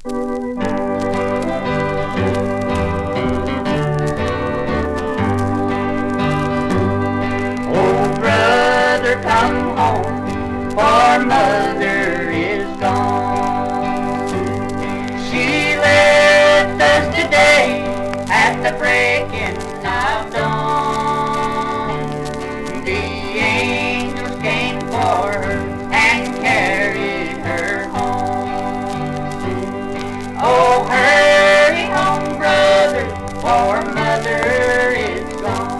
Oh, brother, come home, for mother is gone. She left us today at the breaking of dawn. The angels came for her and carried her home. Oh, hurry home, brother, for mother is gone.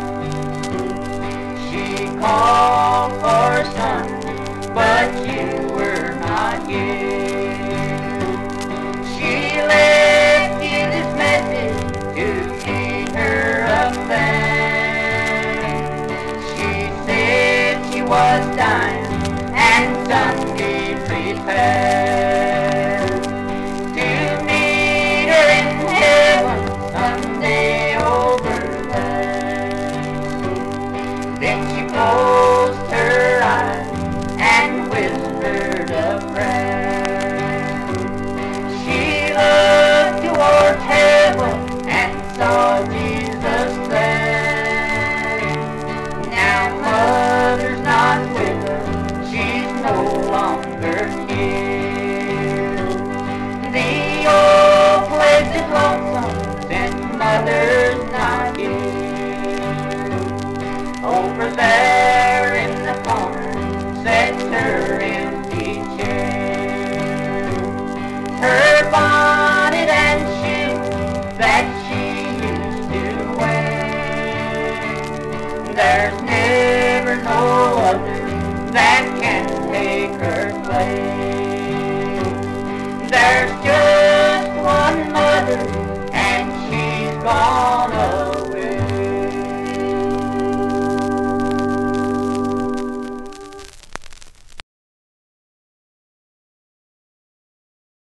She called for son, but you were not here. She left you this message to keep her up there. She said she was dying and Sunday prepared to meet her in heaven someday over there. Then she closed her eyes and whispered a prayer. She looked towards heaven and saw Jesus there. Now mother's not with her, she's no longer here. The old place is lonesome